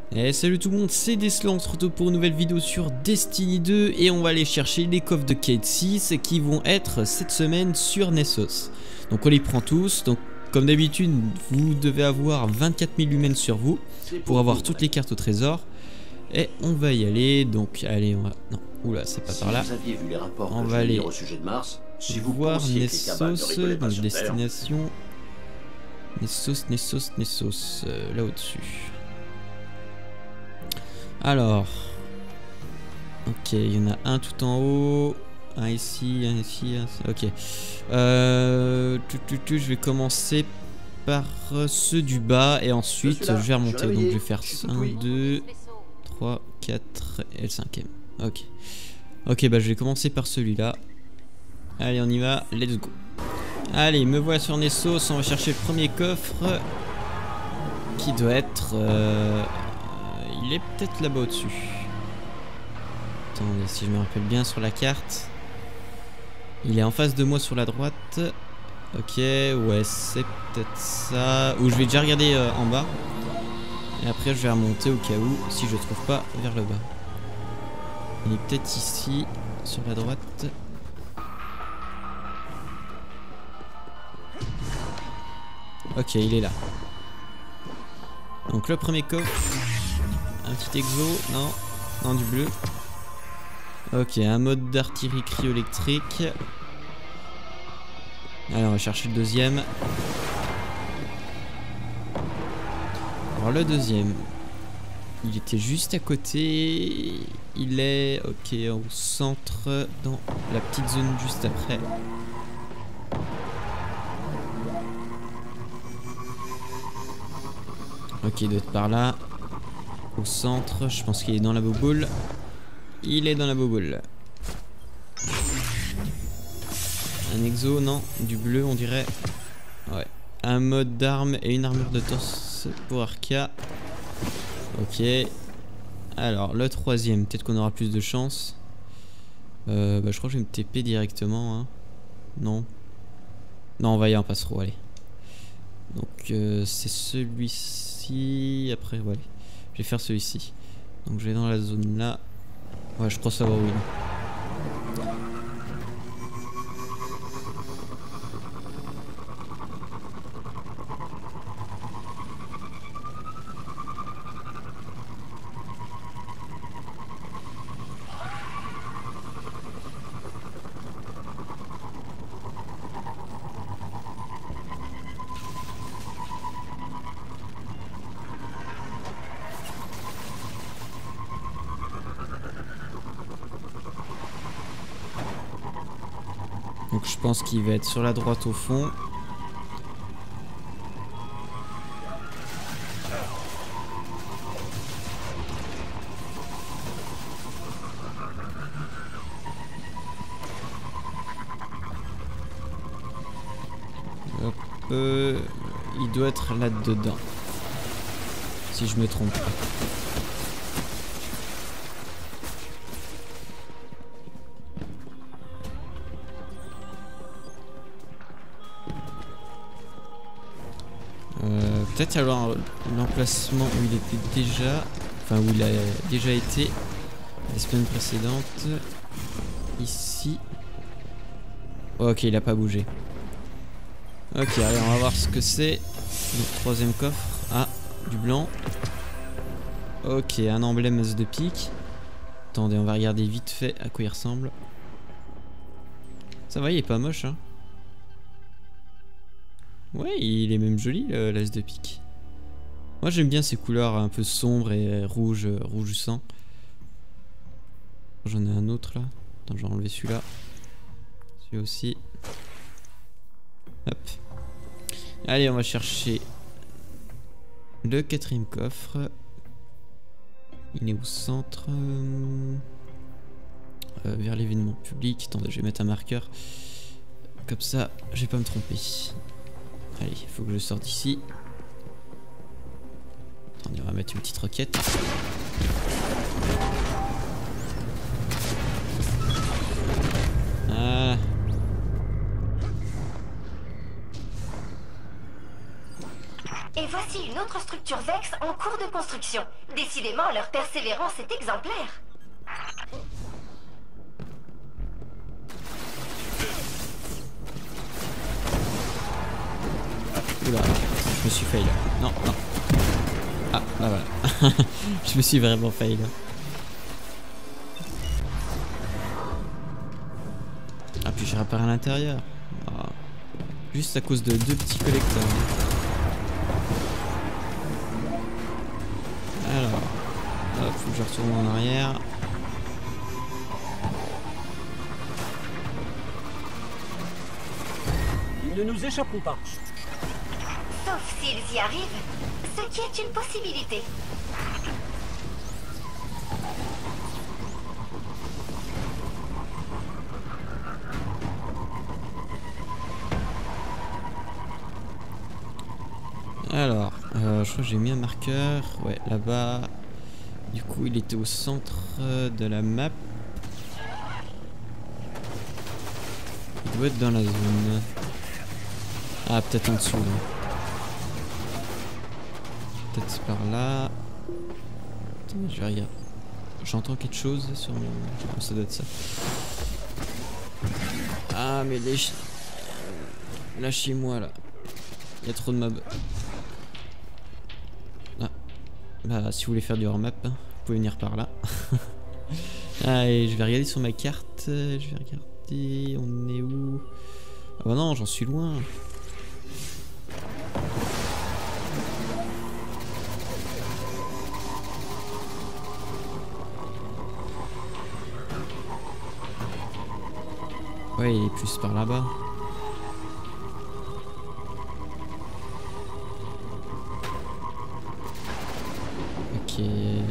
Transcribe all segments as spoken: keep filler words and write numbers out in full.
Et salut tout le monde, c'est Deslan, on se retrouve pour une nouvelle vidéo sur Destiny deux et on va aller chercher les coffres de Cayde six qui vont être cette semaine sur Nessos. Donc on les prend tous, donc comme d'habitude vous devez avoir vingt-quatre mille lumens sur vous pour avoir toutes les cartes au trésor. Et on va y aller, donc allez on va... Non, oula c'est pas par là. On va aller voir Nessos, donc destination... Nessos, Nessos, Nessos, euh, là au-dessus. Alors, ok, il y en a un tout en haut, un ici, un ici, un ici. Ok. Euh, tu, tu, tu, je vais commencer par ceux du bas et ensuite je vais remonter. Donc je vais faire un, deux, trois, quatre et le cinquième. Ok. Ok, bah je vais commencer par celui-là. Allez, on y va, let's go. Allez, me voilà sur Nessos, on va chercher le premier coffre qui doit être... Euh... Il est peut-être là-bas au-dessus. Attendez, si je me rappelle bien sur la carte. Il est en face de moi sur la droite. Ok, ouais, c'est peut-être ça. Ou je vais déjà regarder euh, en bas. Et après, je vais remonter au cas où, si je ne trouve pas vers le bas. Il est peut-être ici, sur la droite. Ok, il est là. Donc le premier coffre. Un petit exo, non, non du bleu. Ok, un mode d'artillerie cryo-électrique. Allez, on va chercher le deuxième. Alors le deuxième, il était juste à côté. Il est, ok, au centre, dans la petite zone juste après. Ok, il doit être par là. Au centre, je pense qu'il est dans la boboule. Il est dans la boboule. Un exo, non, du bleu on dirait. Ouais. Un mode d'arme et une armure de torse pour Arca. Ok. Alors le troisième, peut-être qu'on aura plus de chance. Euh, bah, je crois que je vais me T P directement. Hein. Non. Non, on va y aller en passereau, allez. Donc euh, c'est celui-ci. Après, voilà. Je vais faire celui-ci. Donc je vais dans la zone là. Ouais, je crois savoir où il est. Donc je pense qu'il va être sur la droite au fond. Hop, euh, il doit être là-dedans. Si je me trompe pas. Euh, Peut-être alors l'emplacement où il était déjà, enfin où il a déjà été la semaine précédente. Ici. Ok, il a pas bougé. Ok, allez, on va voir ce que c'est. Le troisième coffre. Ah, du blanc. Ok, un emblème as de pique. Attendez, on va regarder vite fait à quoi il ressemble. Ça va, il est pas moche, hein. Ouais, il est même joli, l'as de pique. Moi j'aime bien ces couleurs un peu sombres et rouge, rouge sang. J'en ai un autre là. Attends, je vais enlever celui-là. Celui-là aussi. Hop. Allez, on va chercher le quatrième coffre. Il est au centre. Euh, vers l'événement public. Attendez, je vais mettre un marqueur. Comme ça, je vais pas me tromper. Allez, il faut que je sorte d'ici. Attendez, on va mettre une petite roquette. Ah. Et voici une autre structure Vex en cours de construction. Décidément, leur persévérance est exemplaire. Oula, je me suis fail. Non, non. Ah, bah voilà. Je me suis vraiment fail. Ah, puis j'ai réparé à l'intérieur. Ah. Juste à cause de deux petits collecteurs. Alors, hop, faut que je retourne en arrière. Ils ne nous échapperont pas. Sauf s'ils y arrivent, ce qui est une possibilité. Alors, euh, je crois que j'ai mis un marqueur. Ouais, là-bas. Du coup, il était au centre de la map. Il doit être dans la zone. Ah, peut-être en dessous. Peut-être c'est par là. Attends, je vais regarder. J'entends quelque chose sur mon... Oh, ça doit être ça. Ah, mais les... Lâchez-moi, là. Il y a trop de mobs. Ah. Bah, si vous voulez faire du hors-map, hein, vous pouvez venir par là. Allez, je vais regarder sur ma carte. Je vais regarder... On est où? Ah bah non, j'en suis loin. Ouais, il est plus par là-bas. Ok.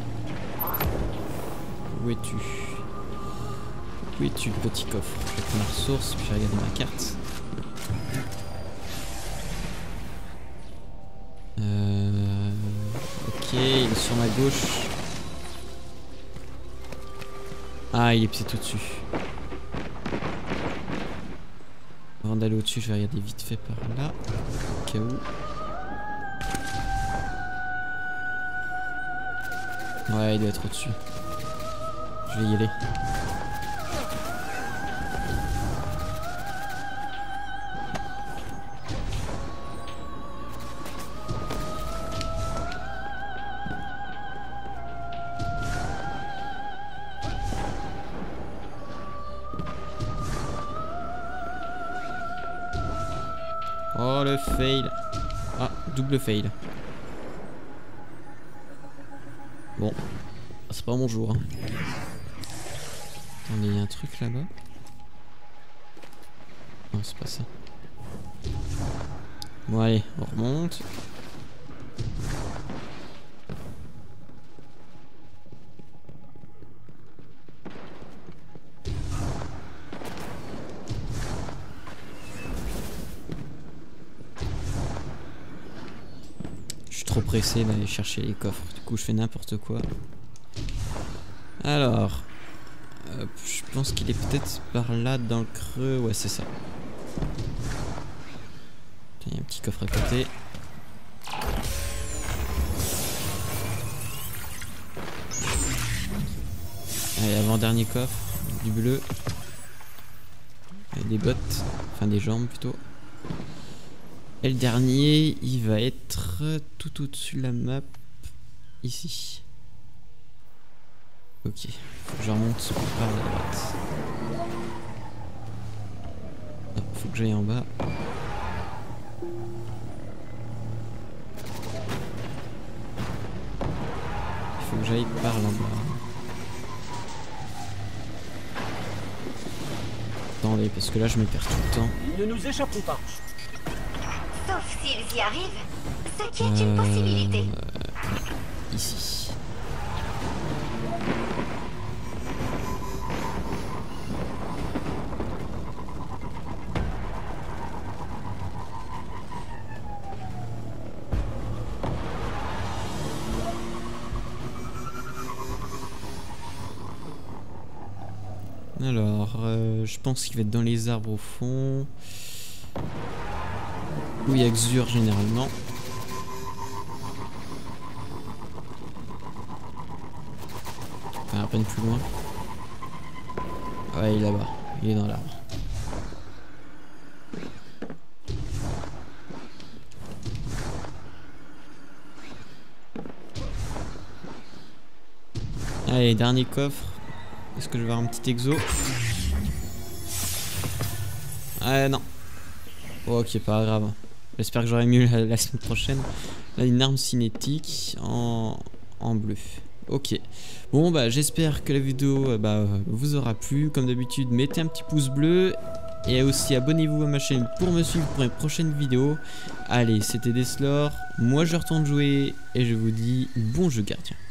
Où es-tu? Où es-tu, le petit coffre? Je vais prendre la ressource, puis je vais regarder ma carte. Euh... Ok, il est sur ma gauche. Ah, il est peut-être au-dessus. Avant d'aller au-dessus, je vais regarder vite fait par là. Au cas où. Ouais, il doit être au-dessus. Je vais y aller. Oh le fail. Ah, double fail. Bon, c'est pas mon jour. Hein. Attendez, il y a un truc là-bas. Non, c'est pas ça. Bon allez, on remonte. Trop pressé d'aller chercher les coffres, du coup je fais n'importe quoi. Alors, hop, je pense qu'il est peut-être par là dans le creux, ouais c'est ça. Il y a un petit coffre à côté. Allez, avant-dernier coffre, du bleu. Avec des bottes, enfin des jambes plutôt. Et le dernier, il va être tout au-dessus de la map, ici. Ok, faut que je remonte par la droite. Ah, faut que j'aille en bas. Il faut que j'aille par là-bas. Attendez, parce que là je me perds tout le temps. Ils ne nous échapperont pas. Sauf s'ils y arrivent, ce qui est Euh... une possibilité. Ici. Alors, euh, je pense qu'il va être dans les arbres au fond. Où il y a Xur généralement. Enfin, à peine plus loin. Ouais, il est là-bas. Il est dans l'arbre. Allez, dernier coffre. Est-ce que je vais avoir un petit exo? Ah non. Oh, ok, pas grave. J'espère que j'aurai mieux la, la semaine prochaine. Là, une arme cinétique en, en bleu. Ok. Bon, bah, j'espère que la vidéo bah, vous aura plu. Comme d'habitude, mettez un petit pouce bleu. Et aussi, abonnez-vous à ma chaîne pour me suivre pour une prochaine vidéo. Allez, c'était Deslor. Moi, je retourne jouer. Et je vous dis bon jeu, gardien.